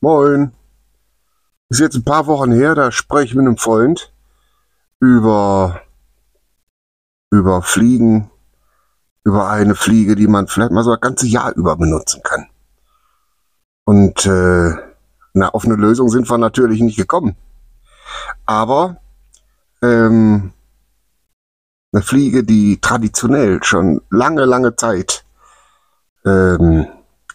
Moin. Ist jetzt ein paar Wochen her, da spreche ich mit einem Freund über, über Fliegen, über eine Fliege, die man vielleicht mal so ein ganzes Jahr über benutzen kann. Und auf eine Lösung sind wir natürlich nicht gekommen. Aber eine Fliege, die traditionell schon lange Zeit das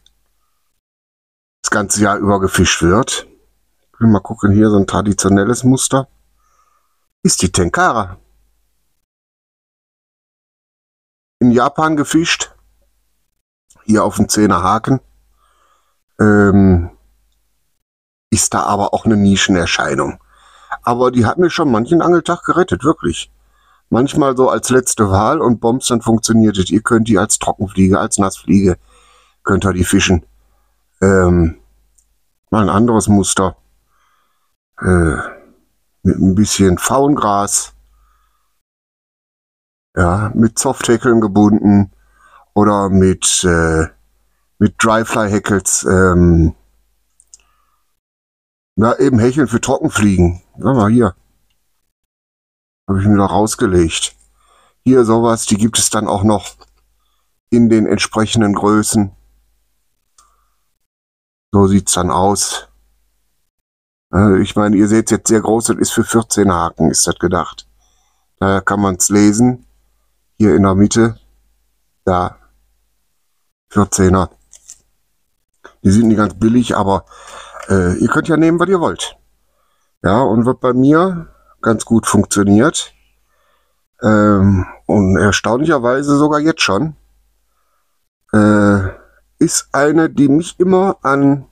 ganze Jahr über gefischt wird. Ich will mal gucken, hier so ein traditionelles Muster, ist die Tenkara. In Japan gefischt, hier auf dem 10er Haken, ist da aber auch eine Nischenerscheinung. Aber die hat mir schon manchen Angeltag gerettet, wirklich. Manchmal so als letzte Wahl und Bombs, dann funktioniert es. Ihr könnt die als Trockenfliege, als Nassfliege, könnt ihr die fischen. Mal ein anderes Muster. Mit ein bisschen Faungras. Ja, mit Softhäkeln gebunden. Oder mit Dryfly-Hackels. Ja, eben Hecheln für Trockenfliegen. Sag mal, hier. Habe ich mir doch rausgelegt. Hier sowas, die gibt es dann auch noch in den entsprechenden Größen. So sieht's dann aus. Ich meine, ihr seht jetzt sehr groß, das ist für 14 Haken, ist das gedacht. Daher kann man es lesen. Hier in der Mitte. Da. 14er. Die sind nicht ganz billig, aber ihr könnt ja nehmen, was ihr wollt. Ja, und was bei mir ganz gut funktioniert. Und erstaunlicherweise sogar jetzt schon. Ist eine, die mich immer an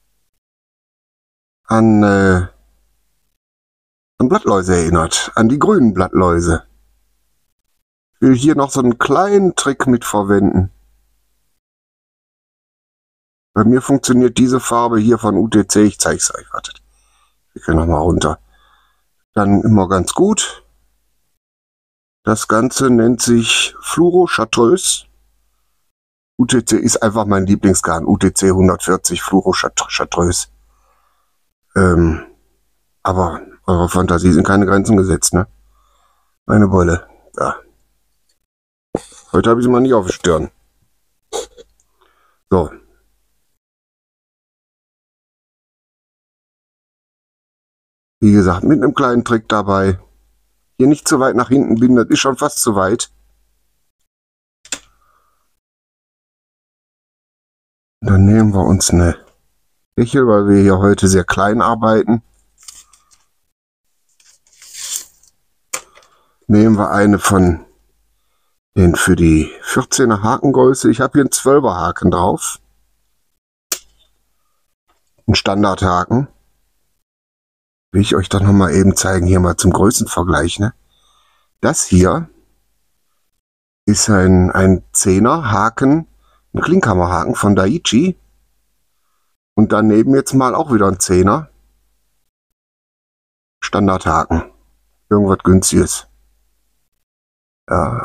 Blattläuse erinnert. An die grünen Blattläuse. Ich will hier noch so einen kleinen Trick mit verwenden. Bei mir funktioniert diese Farbe hier von UTC. Ich zeige es euch. Wartet. Wir können nochmal runter. Dann immer ganz gut. Das Ganze nennt sich Fluoro Chartreuse. UTC ist einfach mein Lieblingsgarn. UTC 140 Fluoro Chartreuse. Aber eurer Fantasie sind keine Grenzen gesetzt, ne? Meine Beule. Ja. Heute habe ich sie mal nicht auf der Stirn. So. Wie gesagt, mit einem kleinen Trick dabei. Hier nicht zu weit nach hinten binden, das ist schon fast zu weit. Dann nehmen wir uns eine Hechel, weil wir hier heute sehr klein arbeiten. Nehmen wir eine von den für die 14er Hakengröße. Ich habe hier einen 12er Haken drauf. Ein Standardhaken. Will ich euch dann nochmal eben zeigen, hier mal zum Größenvergleich. Ne? Das hier ist ein 10er Haken, ein Klinkhammerhaken von Daiichi. Und daneben jetzt mal auch wieder ein 10er. Standardhaken. Irgendwas Günstiges. Ja,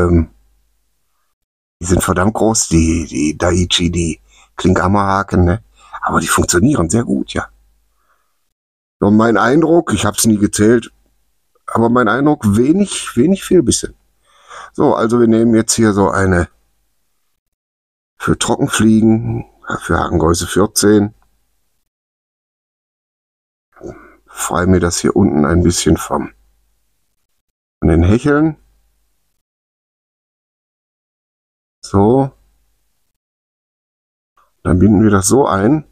die sind verdammt groß, die Daiichi, die Klinkhammerhaken, ne? Aber die funktionieren sehr gut, ja. Und mein Eindruck, ich habe es nie gezählt, aber mein Eindruck, wenig Fehlbisse. So, also wir nehmen jetzt hier so eine für Trockenfliegen, für Hakengröße 14. Freie mir das hier unten ein bisschen von den Hecheln. So. Dann binden wir das so ein.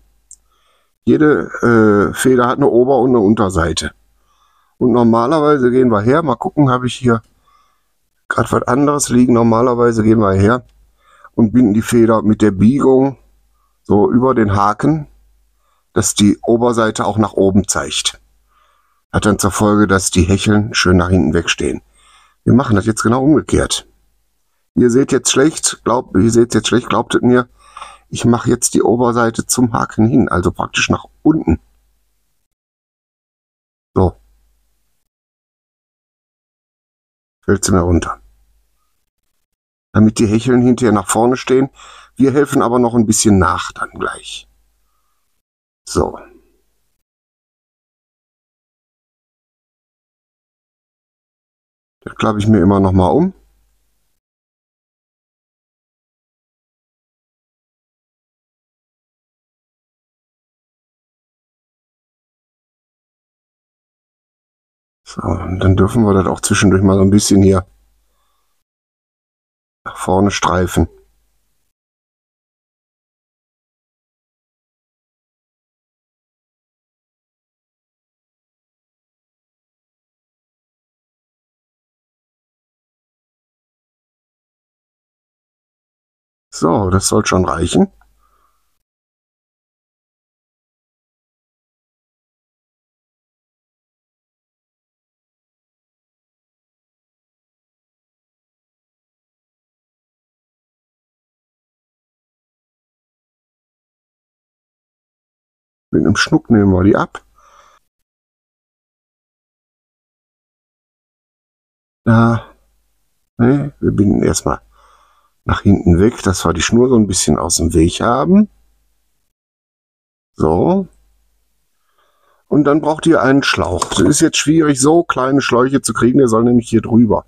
Jede Feder hat eine Ober- und eine Unterseite. Und normalerweise gehen wir her, mal gucken, habe ich hier gerade was anderes liegen. Normalerweise gehen wir her und binden die Feder mit der Biegung so über den Haken, dass die Oberseite auch nach oben zeigt. Hat dann zur Folge, dass die Hecheln schön nach hinten wegstehen. Wir machen das jetzt genau umgekehrt. Ihr seht jetzt schlecht, glaubt es mir. Ich mache jetzt die Oberseite zum Haken hin, also praktisch nach unten. So. Fällt sie mir runter. Damit die Hecheln hinterher nach vorne stehen. Wir helfen aber noch ein bisschen nach dann gleich. So. Das klappe ich mir immer noch mal um. So, und dann dürfen wir das auch zwischendurch mal so ein bisschen hier nach vorne streifen. So, das soll schon reichen. Mit einem Schnuck nehmen wir die ab. Da, ne, wir binden erstmal nach hinten weg, dass wir die Schnur so ein bisschen aus dem Weg haben. So. Und dann braucht ihr einen Schlauch. Es ist jetzt schwierig, so kleine Schläuche zu kriegen. Der soll nämlich hier drüber.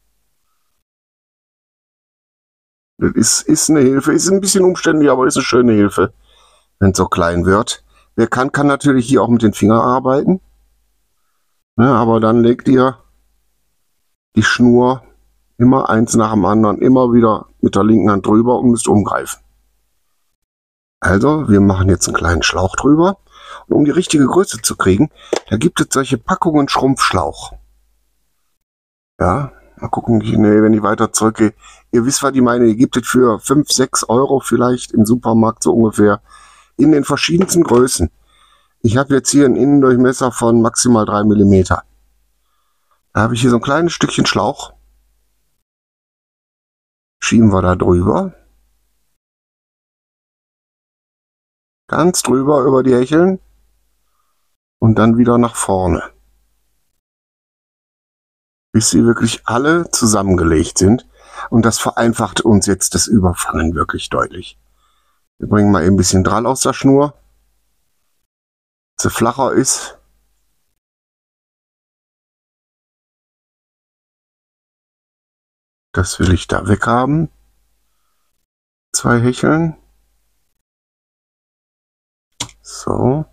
Das ist eine Hilfe. Ist ein bisschen umständlich, aber ist eine schöne Hilfe, wenn es so klein wird. Wer kann natürlich hier auch mit den Fingern arbeiten. Ja, aber dann legt ihr die Schnur immer eins nach dem anderen, immer wieder mit der linken Hand drüber und müsst umgreifen. Also, wir machen jetzt einen kleinen Schlauch drüber. Und um die richtige Größe zu kriegen, da gibt es solche Packungen Schrumpfschlauch. Ja, mal gucken, nee, wenn ich weiter zurückgehe. Ihr wisst, was ich meine, ihr gibt es für 5, 6 Euro vielleicht im Supermarkt so ungefähr. In den verschiedensten Größen. Ich habe jetzt hier einen Innendurchmesser von maximal 3 mm. Da habe ich hier so ein kleines Stückchen Schlauch. Schieben wir da drüber. Ganz drüber über die Hecheln. Und dann wieder nach vorne. Bis sie wirklich alle zusammengelegt sind. Und das vereinfacht uns jetzt das Überfangen wirklich deutlich. Wir bringen mal eben ein bisschen Drall aus der Schnur, dass sie flacher ist. Das will ich da weghaben. 2 Hecheln. So.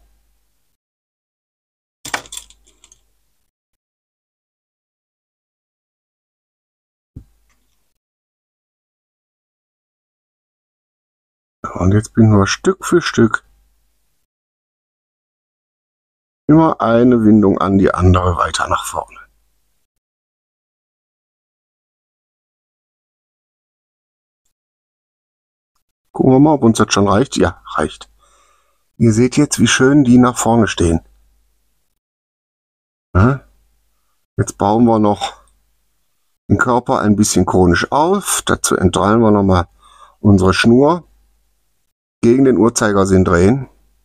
Und jetzt binden wir Stück für Stück immer eine Windung an die andere weiter nach vorne. Gucken wir mal, ob uns das schon reicht. Ja, reicht. Ihr seht jetzt, wie schön die nach vorne stehen. Ja? Jetzt bauen wir noch den Körper ein bisschen konisch auf. Dazu entdrehen wir nochmal unsere Schnur. Gegen den Uhrzeigersinn drehen.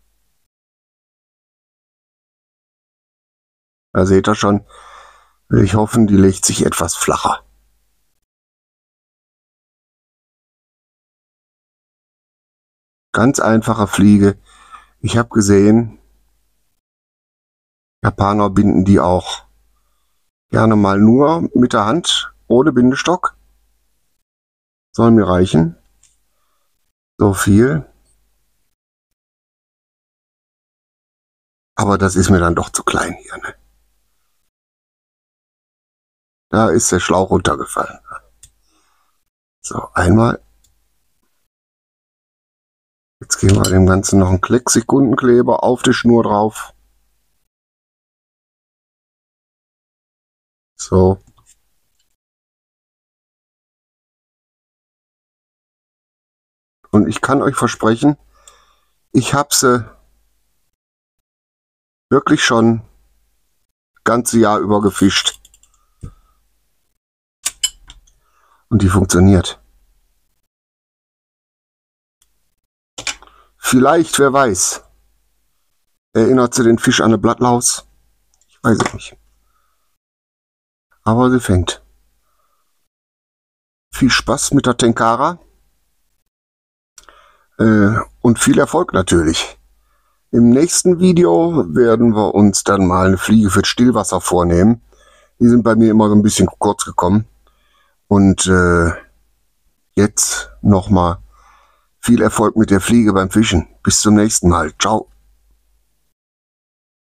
Da seht ihr schon, will ich hoffen, die legt sich etwas flacher. Ganz einfache Fliege. Ich habe gesehen, Japaner binden die auch gerne mal nur mit der Hand, ohne Bindestock. Soll mir reichen. So viel. Aber das ist mir dann doch zu klein hier. Ne? Da ist der Schlauch runtergefallen. So, einmal. Jetzt geben wir dem Ganzen noch einen Kleck Sekundenkleber auf die Schnur drauf. So. Und ich kann euch versprechen, ich habe sie wirklich schon das ganze Jahr über gefischt. Und die funktioniert. Vielleicht, wer weiß, erinnert sie den Fisch an eine Blattlaus? Ich weiß es nicht. Aber sie fängt. Viel Spaß mit der Tenkara. Und viel Erfolg natürlich. Im nächsten Video werden wir uns dann mal eine Fliege für Stillwasser vornehmen. Die sind bei mir immer so ein bisschen kurz gekommen. Und jetzt nochmal viel Erfolg mit der Fliege beim Fischen. Bis zum nächsten Mal. Ciao.